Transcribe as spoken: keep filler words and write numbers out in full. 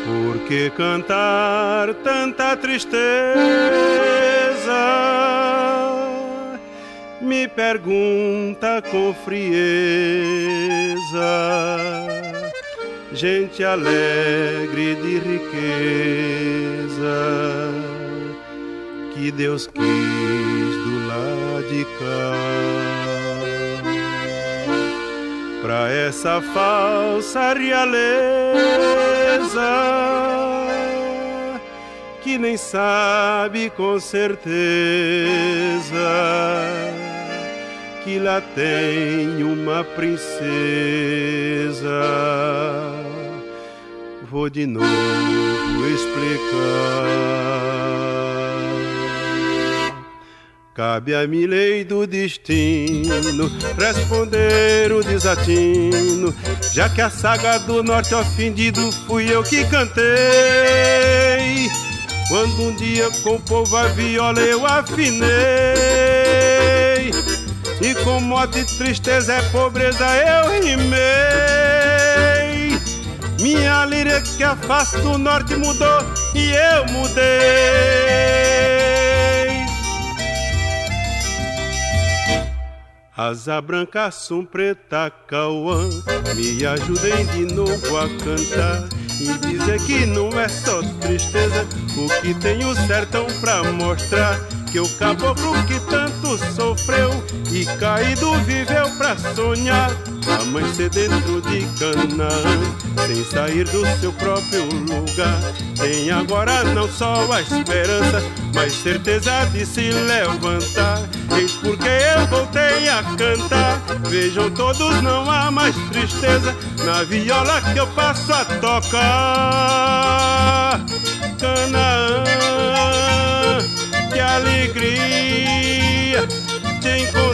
Por que cantar tanta tristeza? Me pergunta com frieza. Gente alegre de riqueza que Deus quis do lado de cá. Pra essa falsa realeza que nem sabe com certeza que lá tem uma princesa. Vou de novo explicar. Cabe a mim, lei do destino, responder o desatino, já que a saga do norte ofendido fui eu que cantei. Quando um dia com o povo a viola eu afinei, e com mote tristeza é pobreza eu rimei. Minha lira que a face do norte mudou e eu mudei. Asa branca, som preta, cauã, me ajudem de novo a cantar e dizer que não é só tristeza o que tem o sertão pra mostrar. Que o caboclo que tanto sofreu e caído viveu pra sonhar amanhecer dentro de Canaã, sem sair do seu próprio lugar. Tem agora não só a esperança, mas certeza de se levantar. Eis porque eu voltei a cantar. Vejam todos, não há mais tristeza na viola que eu passo a tocar. Canaã, que alegria te encontrar.